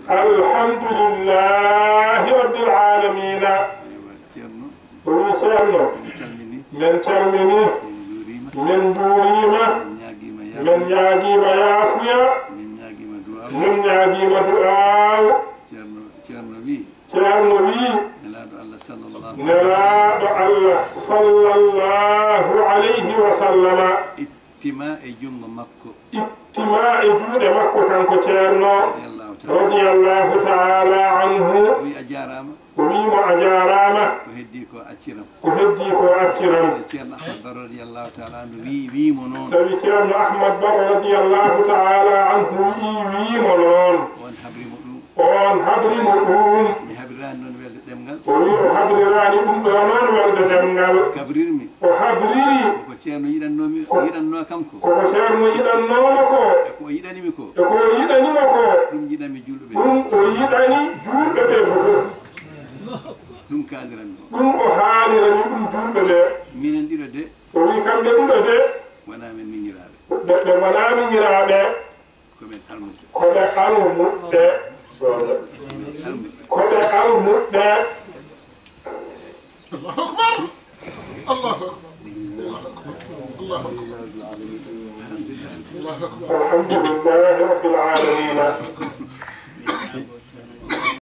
الحمد لله رب العالمين ويسألنا من تلمني من دوريما من ياجيما يافيا من ياجيما دعاء ترنبي نلاد الله صلى الله عليه وسلم اتماء جنگ مكو اتماء جنگ مكو كانكو ترنو رضي الله تعالى عنه وميم أجاراما وهديكو أتشرم تيرنا أحمد بر رضي الله تعالى عنه وي منون تيرنا أحمد بر رضي الله تعالى عنه وي منون on habri mo ɗum mi habrirani noon welde ɗemgal o wi o habrirani ɗum ɗo noon welde ɗemgal kabrirmi o habriri koko ceerno yiɗanno kanko koko ceerno yiɗannoma ko e ko yiɗanimi ko e ko yiɗanima ko ɗum yiɗami julɓe ɓe ɗum o yiɗani julɓe ɓe fof ɗum kaaliranmi ɗum o haalirani ɗum julɓe ɓe minen ɗiɗo de o wi kamɓe ɗiɗo de wona men miñiraɓe ɓe wona miñiraɓe koɓen almuɓe koɓe almuɓe koɓe almuɓe الله أكبر الله أكبر الله أكبر الله أكبر الحمد لله رب العالمين